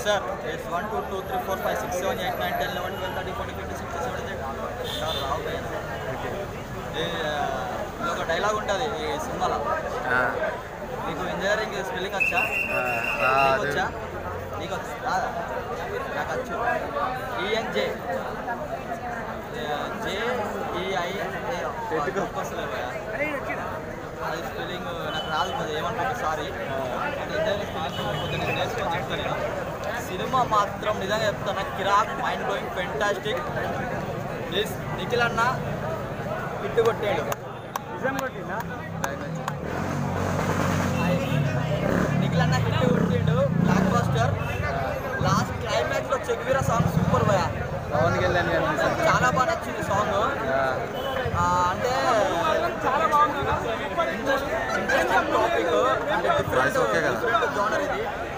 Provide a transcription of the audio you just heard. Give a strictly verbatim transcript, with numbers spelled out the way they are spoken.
Sir S one two two three four five six seven eight nine ten eleven twelve thirty forty fifty sixty seventy sir Rao భయ్య. ఇది ఒక dialogue ఉంటుంది ఈ సినిమాలో. నీకు engineering spelling వచ్చా? నీకు వచ్చా? నీకు వచ్చా? రాదా? నాకు వచ్చు. ఈఎన్జే జేఈఐ వస్తుంది భయ్య. అది స్పెల్లింగ్ నాకు రాదు కదా, ఏమనుకుంటా సారీ. ఇంజనీరింగ్ స్పెల్లింగ్ పొద్దున్న నేర్చుకొని చెప్తాను నేను. సినిమా మాత్రం నిజంగా చెప్తాను, కిరాక్, mind blowing, fantastic. Please Nikhil అన్న హిట్ కొట్టాడు. నిఖిల్ అన్న హిట్ కొట్టాడు, బ్లాక్ బస్టర్. లాస్ట్ క్లైమాక్స్లో చెక్వీరా సాంగ్ సూపర్ భయ, చాలా బాగా నచ్చింది సాంగ్. అంటే ఇంట్రెస్టింగ్ టాపిక్, అంటే డిఫరెంట్ డిఫరెంట్ జోనర్ ఇది.